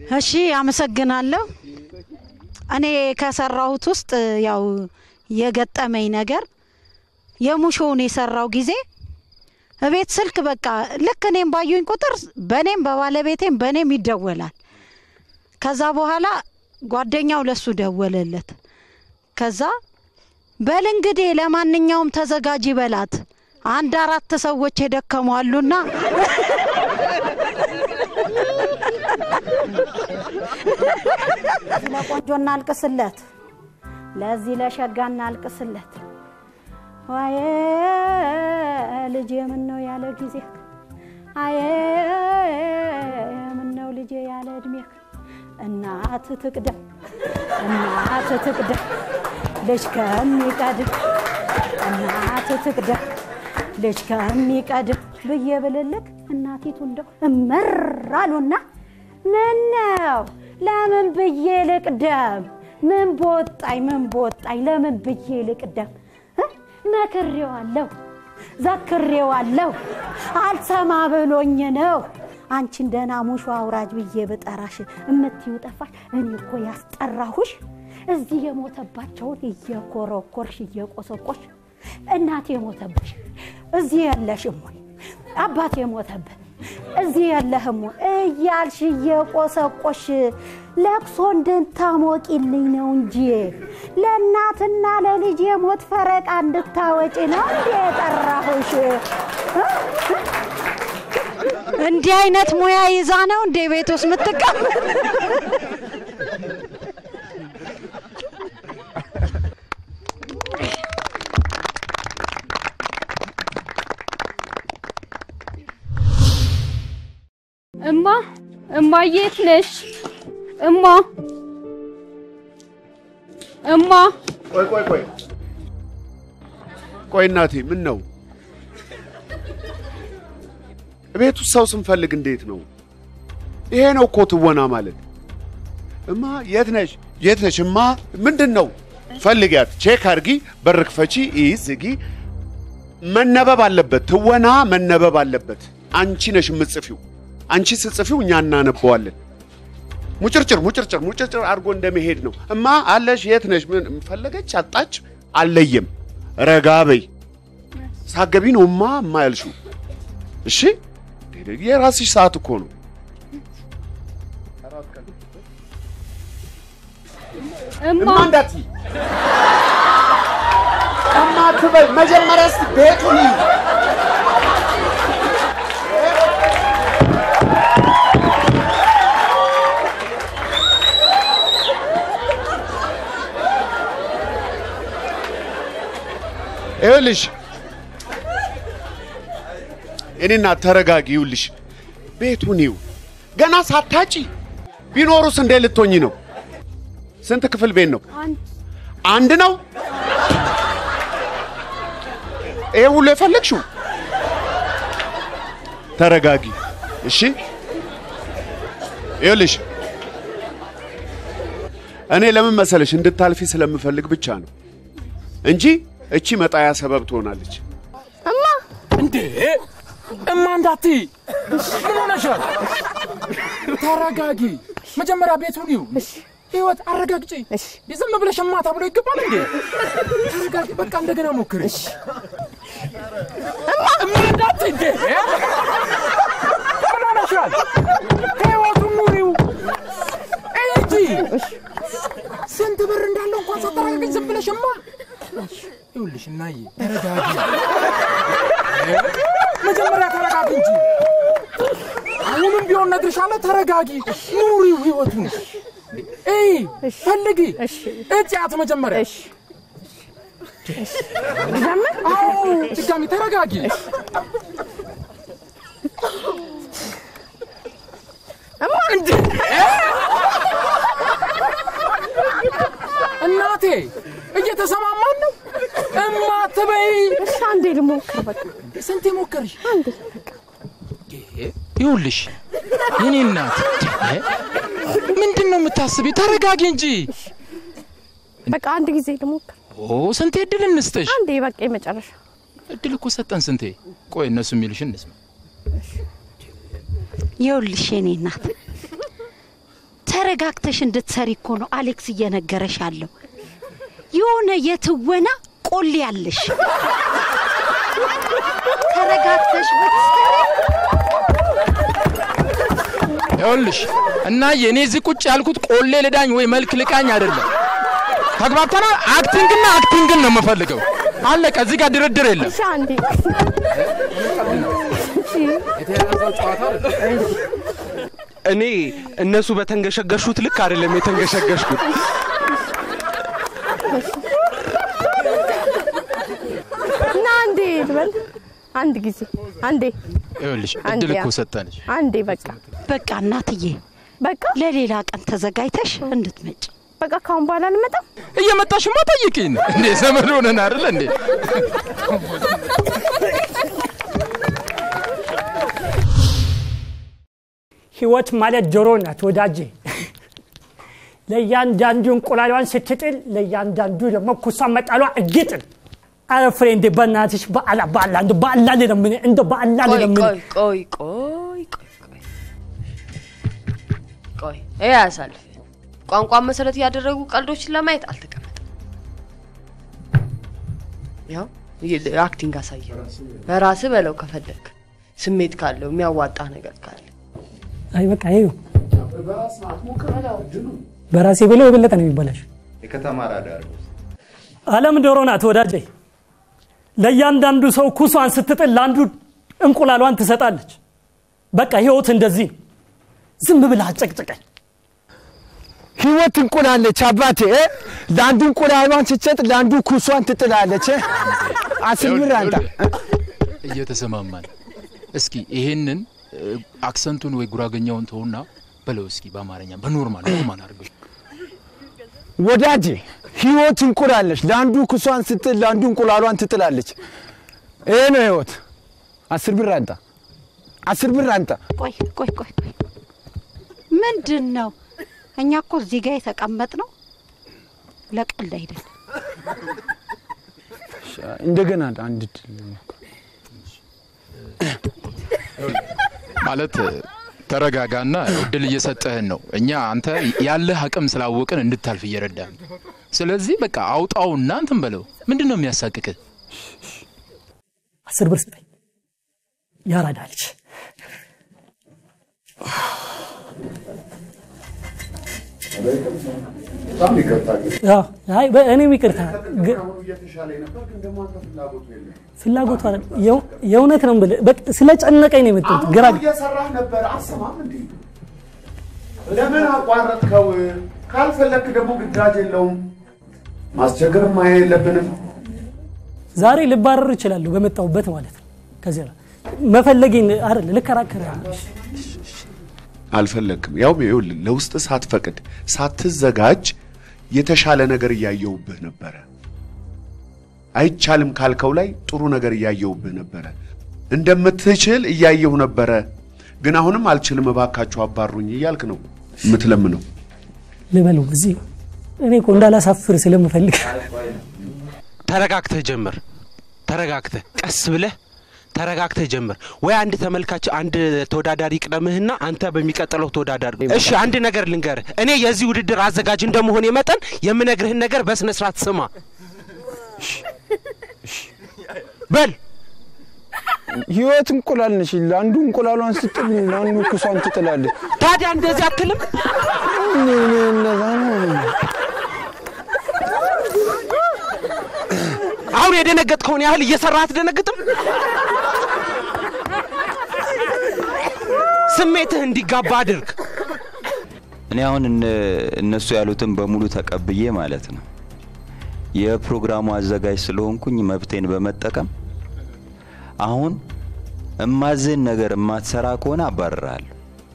እሺ አመሰግናለሁ እኔ ከሰራሁት ውስጥ ያው የገጠመኝ ነገር የሙሾውን የሰራው ጊዜ እቤት ስልክ በቃ ልክ እኔም ባዩኝ ቁጥር በኔም በባለቤቴም በኔም ይደወላል ከዛ በኋላ ጓደኛው ለሱ ደወለለት ከዛ በልንግዴ ለማንኛውም ተዘጋጂ በላት አንድ አራት ሰዎች የደከሙአሉና ለቆንጆና አልቅስለት ለዚህ ለሸጋና አልቅስለት ዋዬ ልጄ ምን ነው ያለ ጊዜ አዬ ምን ነው ልጄ ያለ እድሜክ እናት ትቅደም ልጅ ከሚቀድም እናት ትቅደም ልጅ ከሚቀድም ብዬ ብልልክ እናቲቱ እንደው እመራሉና ምነው ለምን ብዬ ልቅደም ምን ቦጣይ ለምን ብዬ ልቅደም መከሬዋለሁ ዘክሬዋለሁ አልሰማ ብሎኝ ነው አንቺ እንደና ሙሾ አውራጅ ብዬ በጠራሽ እምትዩ ጠፋሽ እኔ እኮ ያስጠራሁሽ እዚህ የሞተባቸውን እየኮረኮርሽ እየቆሰቆሽ እናቴ ሞተብሽ እዚህ ያለሽም ወይ አባቴ ሞተብህ እዚህ ያለህም እያልሽ እየቆሰቆሽ ለቅሶ እንድታሞቂልኝ ነው እንጂ ለእናትና ለልጅ ሞት ፈረቃ እንድታወጪ ነው እንዴ የጠራሁሽ እንዲህ አይነት ሙያ ይዛ ነው እንዴ ቤት ውስጥ የምትቀመጥ እማ የት ነሽ እማ ቆይ እናቴ ምን ነው ቤቱ ሰው ስንፈልግ እንዴት ነው ይሄ ነው እኮ ትወና ማለት እማ የት ነሽ እማ ምንድነው ፈልጊያት ቼክ አርጊ በርክፈቺ ይዝጊ መነበብ አለበት ትወና መነበብ አለበት አንቺ ነሽ ምጽፊው አንቺ ስጽፊው እኛ እናነበዋለን ሙጭርጭር አርጎ እንደመሄድ ነው እማ አለሽ የት ነሽ ምን ፈለገች አጣች አለየም ረጋበይ ሳገቢ ነው እማ ማይልሹ እሺ የራስሽ ሰዓት እኮ ነው እማ እንዳት እማ ትበይ መጀመሪያስ ቤቱን ይኸውልሽ እኔና ተረጋጊውልሽ ቤቱን ይው ገና ሳታጪ ቢኖሩስ እንደ ልትሆኚ ነው ስንት ክፍል ቤት ነው አንድ ነው ይሄ ሁሉ የፈለግሽው ተረጋጊ እሺ ይኸውልሽ እኔ ለምን መሰለሽ እንድታልፊ ስለምፈልግ ብቻ ነው እንጂ እቺ መጣያ ሰበብ ትሆናለች እማ እንዴ እማ እንዳቲ ምን ሆነሻል ተረጋጊ መጀመሪያ ቤቱን ይው ህይወት አረጋግጪ ይዘም ብለሽ እማ ተብሎ ይገባል እንዴ ተረጋጊ በቃ እንደገና ሞክሪ እማ እንዳቲ እንዴ ምን ሆነሻል ህይወቱን ኑሪው እጂ ስንት ብር እንዳለው እንኳን ሳታረጋግጪ ዝም ብለሽ እማ ይኸውልሽ እናዬ ተረጋጊ መጀመሪያ ተረጋጊ እንጂ አሁንም ቢሆን ነግርሻለሁ ተረጋጊ ኑሪው ህይወቱን ፈልጊ እጫት መጀመሪያ ድጋሚ ተረጋጊ እናቴ እየተሰማማን ነው እማ ተበይ እሺ አንዴ ልሞክር በቃ ስንቴ ሞክርሽ አንዴ በቃ ይኸውልሽ የኔ እናት ምንድነው የምታስቢ ተረጋጊ እንጂ በቃ አንድ ጊዜ ልሞክር ስንቴ እድል እንስጥሽ አንዴ በቃ የመጨረሻ እድል እኮ ሰጠን ስንቴ ቆይ እነሱ የሚልሽን እንስማ ይኸውልሽ የኔ እናት ተረጋግተሽ እንድትሰሪ እኮ ነው አሌክስ እየነገረሽ ያለው የሆነ የትወና ቆል ያለሽ ተረጋግተሽ ብትሰሪ ይኸውልሽ እና የኔ እዚህ ቁጭ ያልኩት ቆሌ ልዳኝ ወይ መልክ ልቃኝ አይደለም ተግባብተናል አክቲንግን ነው የምፈልገው አለቀ እዚህ ጋር ድርድር የለም እሺ አንዴ እኔ እነሱ በተንገሸገሹት ልክ አይደለም የተንገሸገሽኩት ናንዴ ልበል አንድ ጊዜ አንዴ ይኸውልሽ እድል እኮ ሰጣለሽ አንዴ በቃ እናትዬ በቃ ለሌላ ቀን ተዘጋጅተሽ እንድትመጪ በቃ ካሁን በኋላ ልመጣ እየመጣሽማ ጠይቂኝ እንዴ ዘመድ ሆነን አይደል እንዴ ህይወት ማለት ጆሮ ናት ወዳጄ ለያንዳንዱ እንቁላሏን ስትጥል ለያንዳንዱ ደግሞ ኩሷን መጣሏ እግጥል አረ ፍሬንዴ በእናትሽ በአላ ለምን እንደ በአላ ለምን ቆይ ያሳልፍ ቋንቋ መሰረት ያደረጉ ቀልዶችን ለማየት አልተቀመጠም ያው አክቲንግ አሳየ በራስ በለው ከፈለክ ስሜት ካለው የሚያዋጣ ነገር ካለ አይ በቃ ይሄው በራሴ በለው የበለጠ ነው የሚባላሽ የከተማ ራዳር ዓለም ዶሮ ናት ወዳጄ ለያንዳንዱ ሰው ኩሷን ስትጥል ላንዱ እንቁላሏን ትሰጣለች በቃ ህይወት እንደዚህ ዝም ብለህ አጨቅጨቀኝ ህይወት እንቁላለች አባቴ ላንዱ እንቁላሏን ስትሰጥ ላንዱ ኩሷን ትጥላለች አስምራንታ እየተሰማማን እስኪ ይሄንን አክሰንቱን ወይ ጉራገኛውን ተውና በለው እስኪ በአማርኛ በኖርማል አድርገው ወዳጄ ህይወት እንቁላለች ላንዱ ኩሷን ስትጥል ላንዱ እንቁላሏን ትጥላለች ይሄ ነው ህይወት 10 ብር አንተ ቆይ ምንድነው እኛ እኮ እዚህ ጋር የተቀመጥነው ለቀልድ አይደለም እንደገና አንድ ማለት ተረጋጋና እድል እየሰጠህን ነው እኛ አንተ ያለህ አቅም ስላወቅን እንድታልፍ እየረዳን ስለዚህ በቃ አውጣውና እንትን በለው ምንድነው የሚያሳቅቅ 10 ብር ስጠኝ ያራዳልች ታም ይከታል አይ እኔ ይቅርታ ፍላጎቱ አይደል የእውነት ነው ብለ በቃ ስለጨነቀኝ ነው የመጣሁት ግራ እየሰራህ ነበር አሰማም እንዴ ለምን አቋረጥከው ካልፈለክ ደግሞ ግዳጅ የለውም ማስቸገር ማይለብንም ዛሬ ልባረር ይችላል በመጣውበት ማለት ነው ከዚያ መፈለጊን አይደል ልከራከራለሁ አልፈለክም ያው ለውስጥ ሳትፈቅድ ሳትዘጋጅ የተሻለ ነገር ያያየውብህ ነበር አይቻልም ካልከው ላይ ጥሩ ነገር ያያየውብህ ነበር እንደምትችል ያያየው ነበር ግን አሁንም አልችልም ባካችሁ አባሩኝ ይያልክ ነው ምትለምነው ለበለው እዚህ እኔ እኮ እንዳላሳፍር ስለምፈልግ ተረጋግተህ ጀምር ተረጋግተህ ቀስ ብለህ ተረጋግተህ ጀምር ወይ አንድ ተመልካች አንድ ተወዳዳሪ ቅደምህና አንተ በሚቀጥለው ተወዳዳሪ እሺ አንድ ነገር ልንገር እኔ የዚህ ውድድር አዘጋጅ እንደመሆን የመጠን የምነግርህን ነገር በስነ ስርዓት ስማ በል ህይወት እንቁላል ነሽ ላንዱ እንቁላሏን ስትጥል ላንዱ ኩሷን ትጥላለች ታዲያ እንደዚህ አትልም አሁን የደነገጥከውን ያህል እየሰራህ አትደነግጥም ስሜትህ እንዲጋባ አድርግ እኔ አሁን እነሱ ያሉትን በሙሉ ተቀብዬ ማለት ነው የፕሮግራሙ አዘጋጅ ስለሆንኩኝ መብቴን በመጠቀም አሁን እማዝን ነገር ማትሰራ ከሆነ አባረራለሁ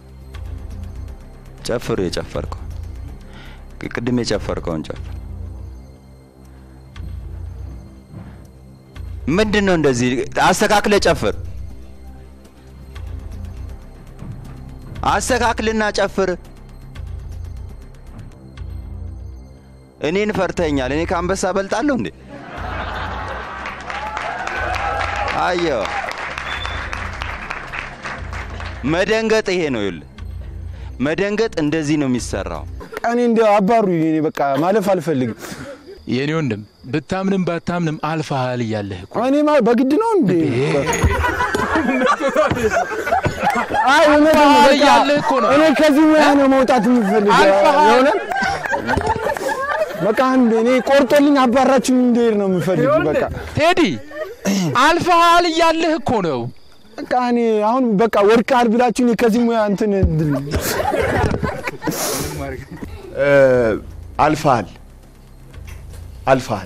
ጨፍሩ የጨፈርከው ቅድም የጨፈርከውን ጨፍር ምንድነው እንደዚህ አስተካክለ ጨፍር አስተካክልና ጨፍር እኔን ፈርተኛል እኔ ካንበሳ በልጣለሁ እንዴ አዮ መደንገጥ ይሄ ነው ይል መደንገጥ እንደዚህ ነው የሚሰራው እኔ እንደ አባሩ እኔ በቃ ማለፍ አልፈልግም የኔ ወንድም ብታምንም ባታምንም አልፋሃል ያለህ እኮ እኔ በግድ ነው እንዴ አይ ያለህ እኮ ነው እኔ ከዚህ ሙያ ነው መውጣት የምፈልገው የሆነ በቃ አንዴ እኔ ቆርጦልኝ አባራችሁ እንዴር ነው የምፈልገው በቃ ቴዲ አልፋሃል ያለህ እኮ ነው በቃ እኔ አሁን በቃ ወርቃል ብላችሁ እኔ ከዚህ ሙያ እንትን አልፋል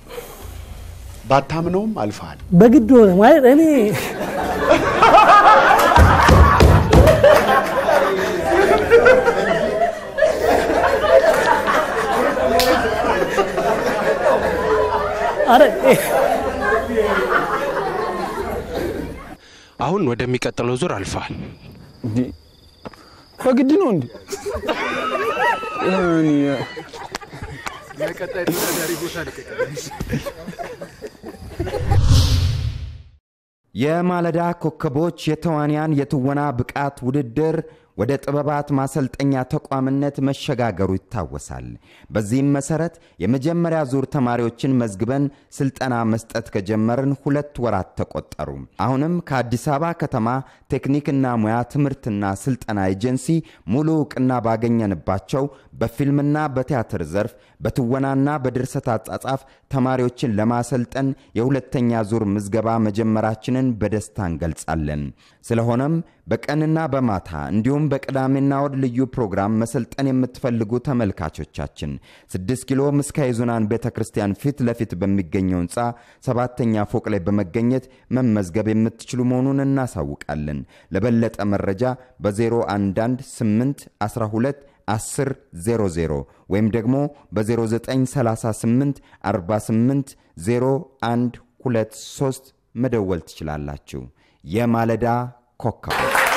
ባታምነውም አልፋል በግድ ሆነ ማለት እኔ አረ አሁን ወደሚቀጥለው ዙር አልፋል በግድ ነው እንዴ እኔ ለቀጣይ ተዳዳሪ ቦታ ልቀቀልሽ የማለዳ ኮከቦች የተዋንያን የትወና ብቃት ውድድር ወደ ጥበባት ማሰልጠኛ ተቋምነት መሸጋገሩ ይታወሳል በዚህም መሰረት የመጀመሪያ ዙር ተማሪዎችን መዝግበን ስልጠና መስጠት ከጀመርን 2 ወራት ተቆጠሩ አሁንም ከአዲስ አበባ ከተማ ቴክኒክና ሙያ ትምህርትና ስልጠና ኤጀንሲ ሙሉ ዕውቅና ባገኘንባቸው በፊልምና በቲያትር ዘርፍ በትወናና በድርሰት አጻጻፍ ተማሪዎችን ለማሰልጠን የሁለተኛ ዙር ምዝገባ መጀመራችንን በደስታ እንገልጻለን ስለሆነም በቀንና በማታ እንዲሁም በቅዳሜና እሁድ ልዩ ፕሮግራም መሰልጠን የምትፈልጉ ተመልካቾቻችን 6 ኪሎ ምስካየ ኅዙናን ቤተክርስቲያን ፊት ለፊት በሚገኘው ህንጻ 7ኛ ፎቅ ላይ በመገኘት መመዝገብ የምትችሉ መሆኑን እናሳውቃለን ለበለጠ መረጃ በ011 8 12 1000 ወይም ደግሞ በ0938 48 0123 መደወል ትችላላችሁ የማለዳ ኮከብ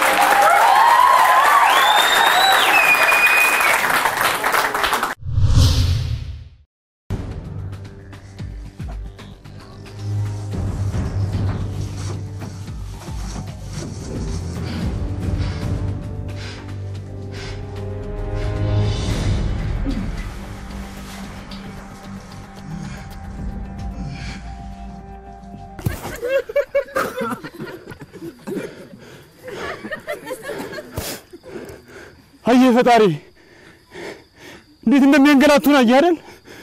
አየ ፈጣሪ እንዴት እንደሚያንገላቱን አያደን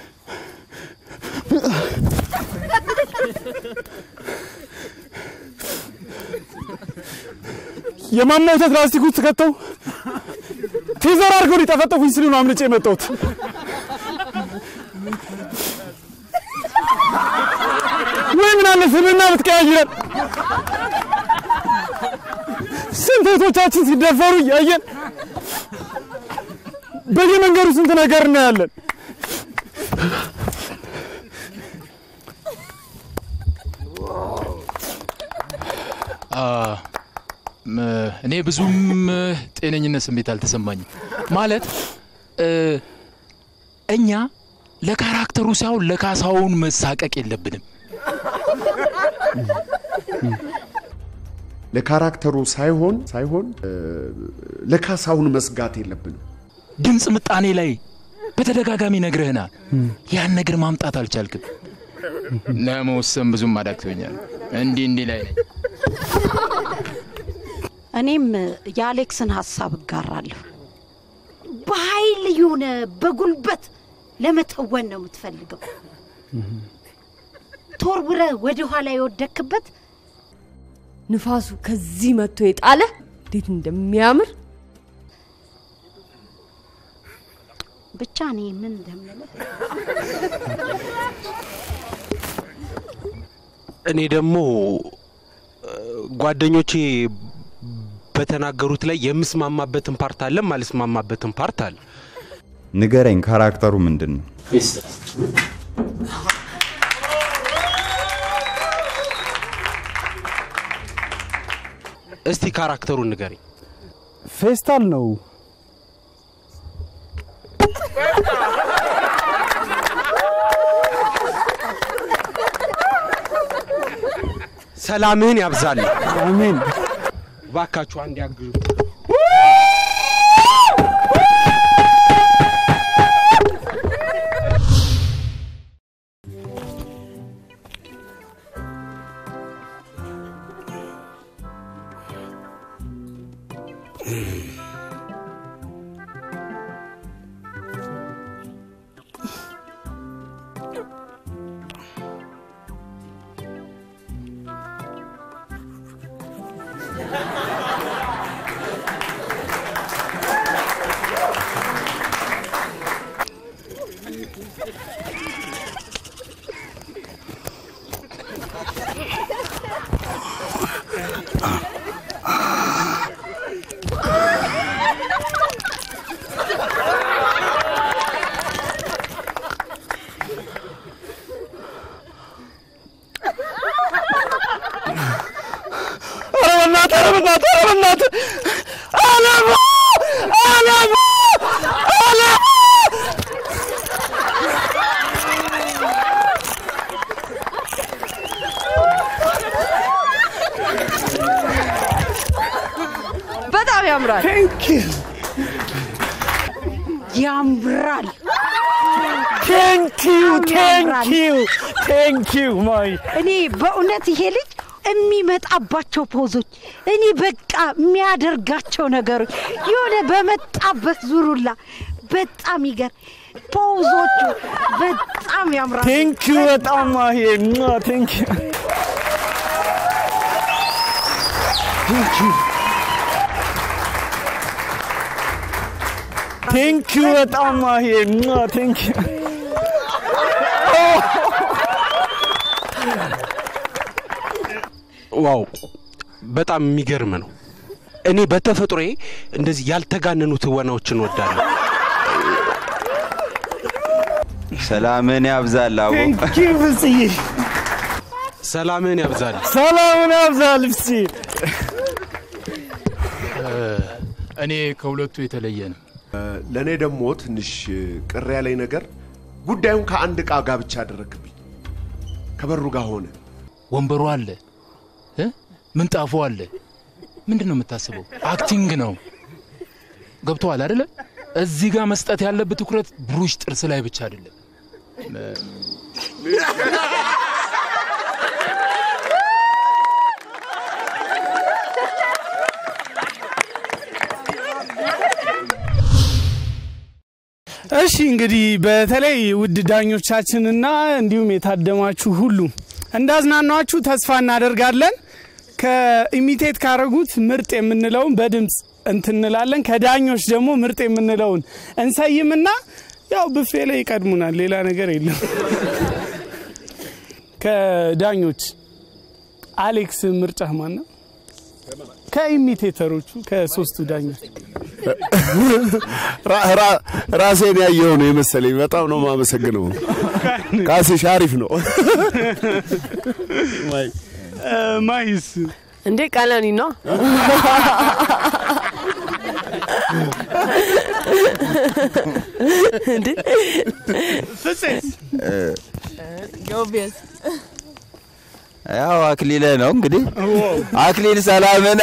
የማማው ፕላስቲክ ውስጥ ከተው ቴዘር አድርገው ሊጠፈጠፉኝ ሲሉ ነው አምልጬ መጣሁት ወይ ምን አለ ስምና ብትቀያይረን ስንቶቻችን ሲደፈሩ ያየን በየመንገዱ ስንት ነገር እናያለን እኔ ብዙም ጤነኝነት ስሜት አልተሰማኝም ማለት እኛ ለካራክተሩ ሳይሆን ለካሳውን መሳቀቅ የለብንም ለካራክተሩ ሳይሆን ለካሳውን መስጋት የለብንም ድምጽ ምጣኔ ላይ በተደጋጋሚ ነግረህናል ያን ነገር ማምጣት አልቻልክም ለመወሰን ብዙም አዳክቶኛል እንዲ ላይ ነኝ እኔም የአሌክስን ሐሳብ ጋራለሁ በኃይል የሆነ በጉልበት ለመተወን ነው የምትፈልገው ቶርብረ ወደ ኋላ ይወደክበት ንፋሱ ከዚህ መጥቶ የጣለ እንዴት እንደሚያምር ብቻ እኔ ምን እንደምልህ እኔ ደግሞ ጓደኞቼ በተናገሩት ላይ የምስማማበትን ፓርት አለ ማልስማማበትን ፓርት አለ ንገረኝ ካራክተሩ ምንድነው እስቲ ካራክተሩን ንገረኝ ፌስታል ነው ሰላምህን ያብዛል አሜን ባካችሁ አንድ ያግዙ you. ያምራል Thank you, my. እኔ በእውነት ይሄ ልጅ የሚመጣባቸው ፖዞች እኔ በቃ የሚያደርጋቸው ነገሮች የሆነ በመጣበት ዙሩላ በጣም ይገር ፖዞቹ በጣም ያምራል Thank you በጣም ማሂ thank you Thank you በጣም ማሂ thank you ዋው በጣም የሚገርም ነው እኔ በተፈጥሮዬ እንደዚህ ያልተጋነኑ ትወናዎችን ወዳለሁ ሰላምን ያብዛል አቦ Thank you ፍጽዬ ሰላምን ያብዛል ፍጽ እኔ ከሁለቱ የተለየ ነው ለኔ ደግሞ ትንሽ ቅር ያለኝ ነገር ጉዳዩን ከአንድ ዕቃ ጋር ብቻ አደረክብኝ ከበሩ ጋር ሆነ ወንበሩ አለ ምንጣፉ አለ ምንድነው የምታስበው አክቲንግ ነው ገብቷል አይደለ እዚህ ጋር መስጠት ያለበት ትኩረት ብሩሽ ጥርስ ላይ ብቻ አይደለም እሺ እንግዲህ በተለይ ውድ ዳኞቻችንና እንዲሁም የታደማችሁ ሁሉ እንዳዝናናችሁ ተስፋ እናደርጋለን ከኢሚቴት ካረጉት ምርጥ የምንለውን በድምጽ እንትንላለን ከዳኞች ደግሞ ምርጥ የምንለውን እንሰይምና ያው ብፌ ላይ ይቀድሙናል ሌላ ነገር የለም ከዳኞች አሌክስ ምርጫህ ማን ነው ከኢሚቴተሮቹ ከሶስቱ ዳኞች ራሴን ያየው ነው የመሰለኝ በጣም ነው ማመሰግነው ካሴሽ አሪፍ ነው ማይስ እንዴ ቀለኒ ነው እንዴ ፍጽስ ዮቢስ ያው አክሊለ ነው እንግዲህ አክሊል ሰላምን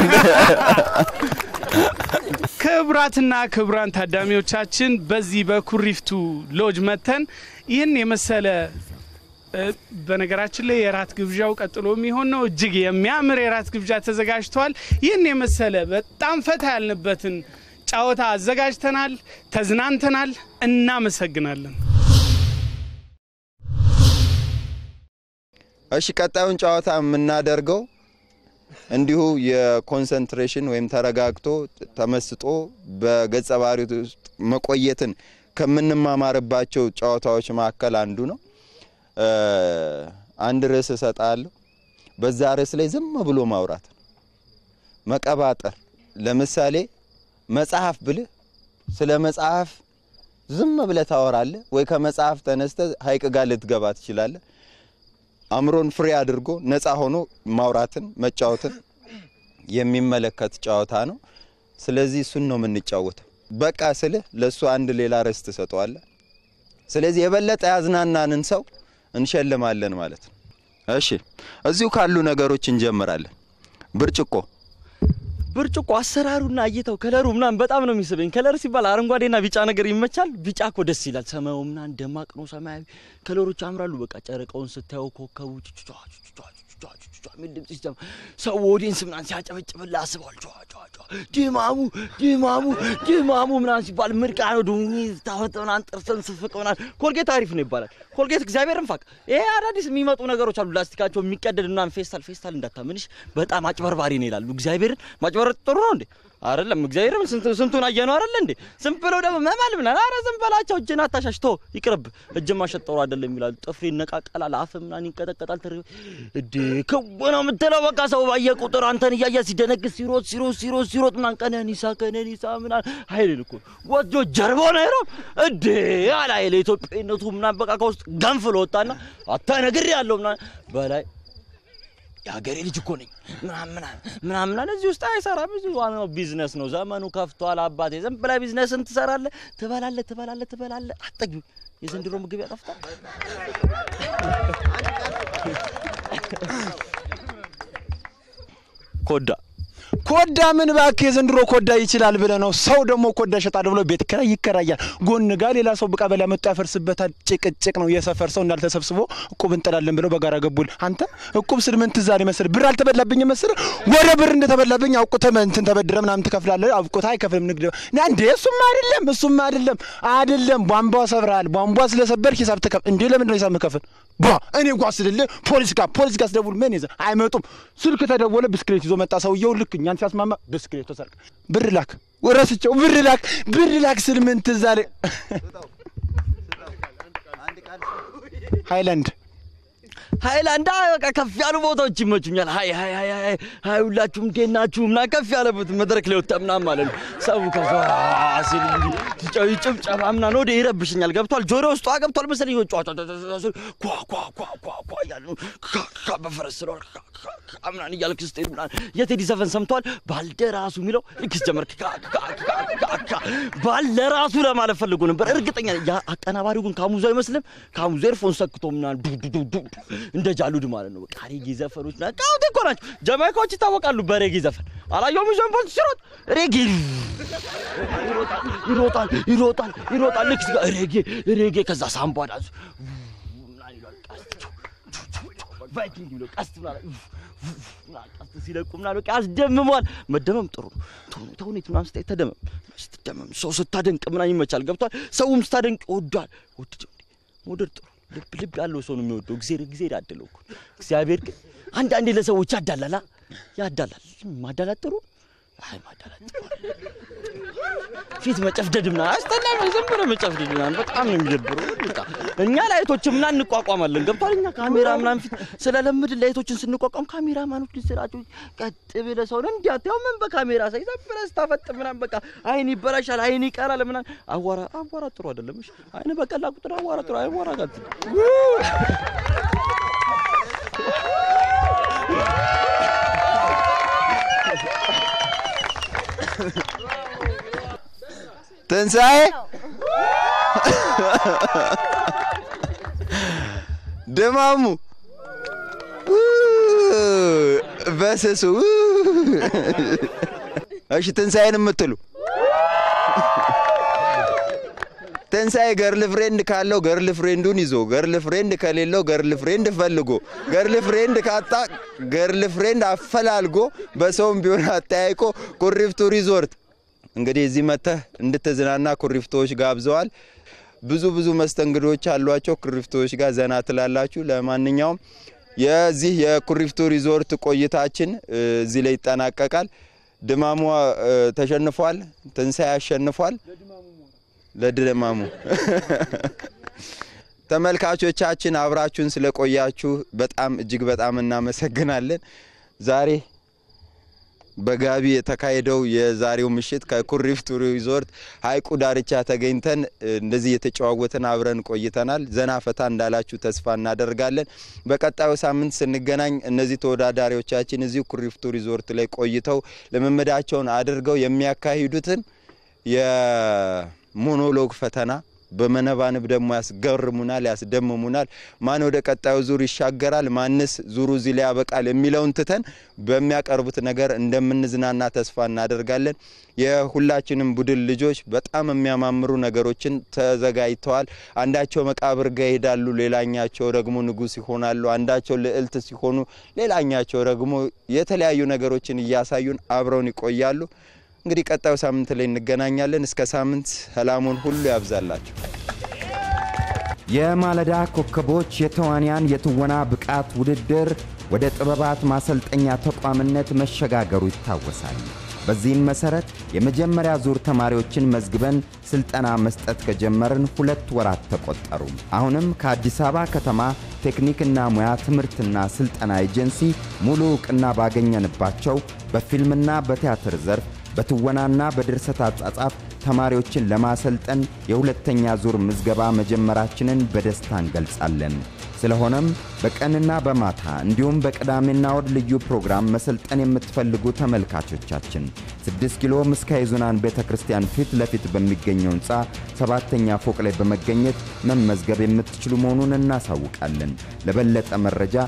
ክብራትና ክብራን ታዳሚዎቻችን በዚህ በኩሪፍቱ ሎጅ መተን ይህን የመሰለ በነገራችን ላይ የራት ግብዣው ቀጥሎ የሚሆን ነው እጅግ የሚያምር የራት ግብዣ ተዘጋጅቷል ይህን የመሰለ በጣም ፈታ ያልንበትን ጫወታ አዘጋጅተናል ተዝናንተናል እናመሰግናለን እሺ ቀጣዩን ጫወታ የምናደርገው እንዲሁ የኮንሰንትሬሽን ወይም ተረጋግቶ ተመስጦ በገጸ ባህሪው መቆየትን ከምንማማርባቸው ጫወታዎች መካከል አንዱ ነው አንድ ርዕስ ሰጣለሁ በዛ ርዕስ ላይ ዝም ብሎ ማውራት መቀባጠር ለምሳሌ መጽሐፍ ብለህ ስለ መጽሐፍ ዝም ብለህ ታወራለህ ወይ ከመጽሐፍ ተነስተህ ሀይቅ ጋር ልትገባ ትችላለህ አምሮን ፍሪ አድርጎ ነፃ ሆኖ ማውራትን መጫወትን የሚመለከት ጫወታ ነው ስለዚህ እሱን ነው የምንጫወተው በቃ ስለ ለሱ አንድ ሌላ ርዕስ ተሰጥቷል ስለዚህ የበለጠ ያዝናናንን ሰው እንሸልማለን ማለት ነው እሺ እዚሁ ካሉ ነገሮች እንጀምራለን ብርጭቆ አሰራሩና እይታው ከለሩ ምናን በጣም ነው የሚስበኝ ከለር ሲባል አረንጓዴና ቢጫ ነገር ይመቻል ቢጫ እኮ ደስ ይላል ሰማዩ ምናን ደማቅ ነው ሰማያዊ ከለሮች አምራሉ በቃ ጨረቃውን ስታየው ኮከቡ ምንድን ሲስተም ሰው ኦዲየንስ ምናን ሲያጨበጭብላ አስባል ዲማሙ ምናን ሲባል ምርቃ ነው ዱኝ ታወጣውና ጥርሰን ስፍቀውና ኮልጌት አሪፍ ነው ይባላል ኮልጌት እግዚአብሔርን ፋቅ ይሄ አዳዲስ የሚመጡ ነገሮች አሉ ላስቲካቸው የሚቀደድና ፌስታል እንዳታምንሽ በጣም አጭበርባሪ ነው ይላሉ እግዚአብሔርን ማጭበር ጥሩ ነው እንዴ አይደለም እግዚአብሔርን ስንቱን አየነው አይደል እንዴ ስምፕለው ደግሞ መማል ምናን አረ ዝምበላቸው እጅና ታሻሽቶ ይቅርብ እጅ ማሸጠሩ አይደለም ይላል ጥፍሪ ነቃቀላል አፍ ምናን ይንቀጠቀጣል እዴ ከወነው ምትለው በቃ ሰው ባየ ቁጥር አንተን ያያ ሲደነግስ ሲሮጥ ምናን ከነኒሳ ምናን ኃይል እኮ ወጆ ጀርባው ነው ይሮ እዴ አላይ ለኢትዮጵያነቱ ምናን በቃ ከውስጥ ገንፍሎ ወጣና አታነግር ያለው ምናን በላይ ያገሬ ልጅ እኮ ነኝ ምናምን እዚህ ውስጥ አይሰራ ብዙ ዋናው ቢዝነስ ነው ዘመኑ ከፍቷል አባቴ ዝም ብላ ቢዝነስን ትበላለህ አጠግብ የዘንድሮ ምግብ ያጠፍታል ኮዳ ምን ባክ የዘንድሮ ኮዳ ይችላል ብለ ነው ሰው ደግሞ ኮዳ ሸጣል ብሎ ቤት ከራይ ይከራያል ጎን ጋር ሌላ ሰው በቃ መጣ ያፈርስበታል ጭቅጭቅ ነው የሰፈር ሰው እንዳልተሰብስቦ እቁብ እንጠላለን ብለው በጋራ ገቡል አንተ እቁብ ስል ምን ትዛሬ መስል ብር አልተበላብኝ መስል ወደ ብር እንደተበላብኝ አውቁተ እንትን ተበድረ ምናምን ትከፍላለህ አውቁታ አይከፍልም ንግድ እንዴ እሱም አይደለም ቧንቧ ሰብራል ቧንቧ ስለሰበር ሂሳብ ተከፍ እንዴ ለምን ነው ሂሳብ መከፈል እኔ ጓስልለ ፖሊስ ጋር ደውል ምን ይዘ አይመጡም ስልክ ተደወለ ብስክሌት ይዞ መጣ ሰውየው ልክ እኛን ሲያስማማ ብስክሌት ተሰርቀ ብር ላክ ወረስቸው ብር ላክ ስል ምን ትዛለ ሃይላንድ በቃ ከፍ ያሉ ቦታዎች ይመቹኛል ሃይ ሁላችሁም ደናችሁምና ከፍ ያለበት መድረክ ላይ ወጣምና ማለት ነው ሰው ከዛ አሲል ጭብጨባምና ነው ይረብሽኛል ገብቷል ጆሮ ውስጥ አገብቷል መሰለኝ ኳ ያሉ በፈረስ ነው አምናን ያልክ ስቴምና የቴዲ ዘፈን ሰምቷል ባልደራሱ ሚለው ልክስ ጀመርክ ባልደራሱ ለማለት ፈልጎ ነበር እርግጠኛ ያ አቀናባሪው ግን ካሙዞ አይመስልም ካሙዞ ኤርፎን ሰክቶምና እንደ ጃሉድ ማለት ነው በቃ ሬጌ ዘፈኖች ናቸው ተቆራጭ ጀማይካዎች ይታወቃሉ በሬጌ ዘፈን አላየውም ጀምፖል ሲሮጥ ሬጌ ይሮጣል ልክስ ሬጌ ከዛ ሳምባ ዳንስ ቫይኪንግ ብሎ ቀስትብላ ቀስት ሲለቁምና በቃ አስደምሟል መደመም ጥሩ ነው ተውኔት ምናምን ስትደመም ሰው ስታደንቅ ምናምን ይመቻል ገብቷል ሰውም ስታደንቅ ወዷል ወደር ጥሩ ልብ ያለው ሰው ነው የሚወደው እግዚአብሔር ያደለው እግዚአብሔር ግን አንድ ለሰዎች ያዳላል ማዳላት ጥሩ ማዳላት ፊት መጨፍደድምና አስተላልፍ ዝም ብሎ መጨፍደድምና በጣም ነው የሚደብረው በቃ እኛ ላይቶችምና እንቋቋማለን ገብቷል እኛ ካሜራ ምናምን ፊት ስለለምድ ላይቶችን ስንቋቋም ካሜራማኖች ሊሰራቸው ቀጥ ብለ ሰው ነው እንዲያው ምን በካሜራ ሳይዘብረስ ታፈጥ ምናምን በቃ አይን ይበላሻል አይን ይቀራል ምናምን አዋራ ጥሩ አይደለም እሺ አይን በቀላ ቁጥር አዋራ ጥሩ አዋራ ጋር ትንሳኤ ደማሙ በሰሱ እሺ ትንሳኤን የምትሉ ትንሳኤ ገርል ፍሬንድ ካለው ገርል ፍሬንዱን ይዞ ገርል ፍሬንድ ከሌለው ገርል ፍሬንድ ፈልጎ ገርል ፍሬንድ ካጣ ገርል ፍሬንድ አፈላልጎ በሰውም ቢሆን አጠያይቆ ኩሪፍቱ ሪዞርት እንግዲህ እዚህ መተህ እንድትዝናና ኩሪፍቶች ጋብዘዋል ብዙ መስተንግዶች አሏቸው ኩሪፍቶች ጋር ዘና ትላላችሁ ለማንኛውም የዚህ የኩሪፍቱ ሪዞርት ቆይታችን እዚህ ላይ ይጠናቀቃል ድማሙ ተሸንፏል ትንሳኤ አሸንፏል ለድማሙ ተመልካቾቻችን አብራችሁን ስለቆያችሁ በጣም እጅግ በጣም እናመሰግናለን ዛሬ በጋቢ የተካሄደው የዛሬው ምሽት ከኩሪፍቱ ሪዞርት ሀይቁ ዳርቻ ተገኝተን እንደዚህ የተጫዋወተን አብረን ቆይተናል ዘና ፈታ እንዳላችሁ ተስፋ እናደርጋለን በቀጣዩ ሳምንት ስንገናኝ እነዚህ ተወዳዳሪዎቻችን እዚህ ኩሪፍቱ ሪዞርት ላይ ቆይተው ለመመዳቸውን አድርገው የሚያካሂዱትን የሞኖሎግ ፈተና በመነባንብ ደግሞ ያስገርሙናል ያስደምሙናል ማን ወደ ቀጣዩ ዙር ይሻገራል ማንስ ዙሩ እዚህ ላይ ያበቃል የሚለውን ትተን በሚያቀርቡት ነገር እንደምንዝናና ተስፋ እናደርጋለን የሁላችንም ቡድን ልጆች በጣም የሚያማምሩ ነገሮችን ተዘጋጅተዋል አንዳቸው መቃብር ጋር ይሄዳሉ ሌላኛቸው ደግሞ ንጉስ ይሆናሉ አንዳቸው ልዕልት ሲሆኑ ሌላኛቸው ደግሞ የተለያዩ ነገሮችን ያሳዩን አብረውን ይቆያሉ እንግዲህ ቀጣዩ ሳምንት ላይ እንገናኛለን እስከ ሳምንት ሰላሙን ሁሉ ያብዛላችሁ የማለዳ ኮከቦች የተዋንያን የትወና ብቃት ውድድር ወደ ጥበባት ማሰልጠኛ ተቋምነት መሸጋገሩ ይታወሳል በዚህም መሰረት የመጀመሪያ ዙር ተማሪዎችን መዝግበን ስልጠና መስጠት ከጀመርን 2 ወራት ተቆጠሩ አሁንም ከአዲስ አበባ ከተማ ቴክኒክና ሙያ ትምህርትና ስልጠና ኤጀንሲ ሙሉ ዕውቅና ባገኘንባቸው በፊልምና በቲያትር ዘርፍ በትወናና በድርሰት አጻጻፍ ተማሪዎችን ለማሰልጠን የሁለተኛ ዙር ምዝገባ መጀመራችንን በደስታ እንገልጻለን ስለሆነም በቀንና በማታ እንዲሁም በቅዳሜና እሁድ ልዩ ፕሮግራም መሰልጠን የምትፈልጉ ተመልካቾቻችን 6 ኪሎ ምስካየ ኅዙናን ቤተክርስቲያን ፊት ለፊት በሚገኘው ህንጻ 7ኛ ፎቅ ላይ በመገኘት መመዝገብ የምትችሉ መሆኑን እናሳውቃለን። ለበለጠ መረጃ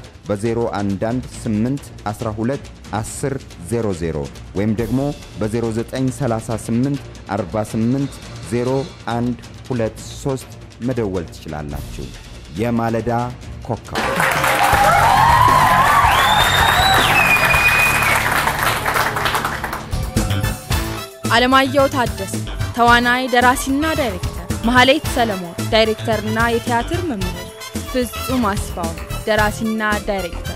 በ011812100 ወይም ደግሞ በ0938 48 0123 መደወል ትችላላችሁ። የማለዳ ኮከብ አለማየሁ ታደሰ ተዋናይ ደራሲና ዳይሬክተር መሐሌት ሰለሞን ዳይሬክተርና የቲያትር መምህር ፍጹም አስፋው ደራሲና ዳይሬክተር